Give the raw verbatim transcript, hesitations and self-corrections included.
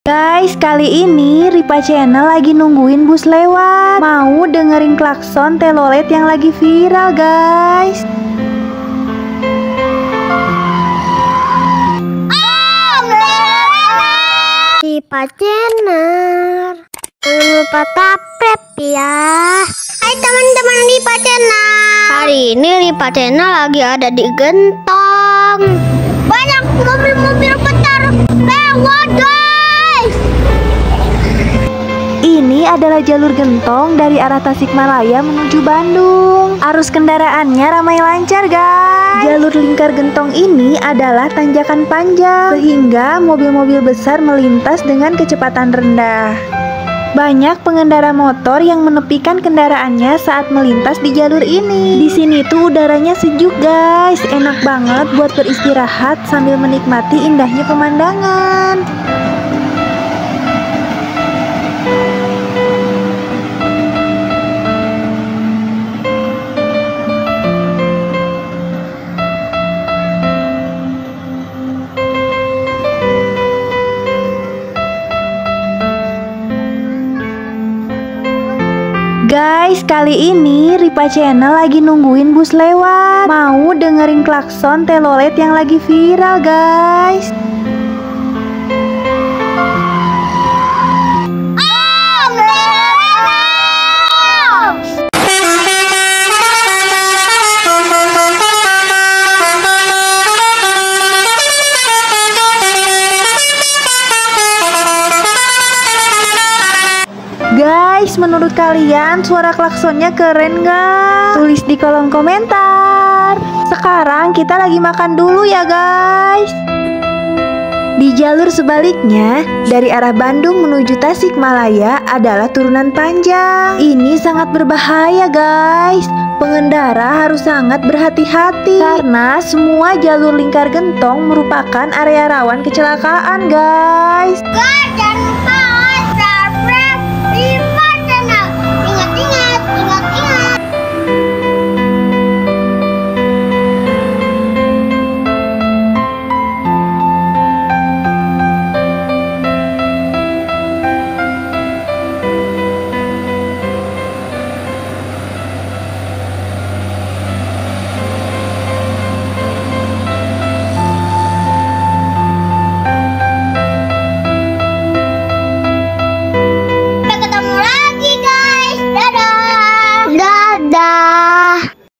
Guys, kali ini Ripa Channel lagi nungguin bus lewat. Mau dengerin klakson telolet yang lagi viral, guys. Ripa Channel, jangan lupa subscribe ya. Hai teman-teman Ripa Channel. Hari ini Ripa Channel lagi ada di Gentong. Banyak mobil-mobil besar lewat, guys. Ini adalah jalur Gentong dari arah Tasikmalaya menuju Bandung. Arus kendaraannya ramai lancar, guys. Jalur lingkar Gentong ini adalah tanjakan panjang, sehingga mobil-mobil besar melintas dengan kecepatan rendah. Banyak pengendara motor yang menepikan kendaraannya saat melintas di jalur ini. Di sini tuh udaranya sejuk, guys. Enak banget buat beristirahat sambil menikmati indahnya pemandangan. Guys, kali ini Ripa Channel lagi nungguin bus lewat. Mau dengerin klakson telolet yang lagi viral, guys. Guys, menurut kalian suara klaksonnya keren gak? Tulis di kolom komentar. Sekarang kita lagi makan dulu ya, guys. Di jalur sebaliknya, dari arah Bandung menuju Tasikmalaya adalah turunan panjang. Ini sangat berbahaya, guys. Pengendara harus sangat berhati-hati karena semua jalur lingkar Gentong merupakan area rawan kecelakaan, guys. Guys, jangan lupa subscribe.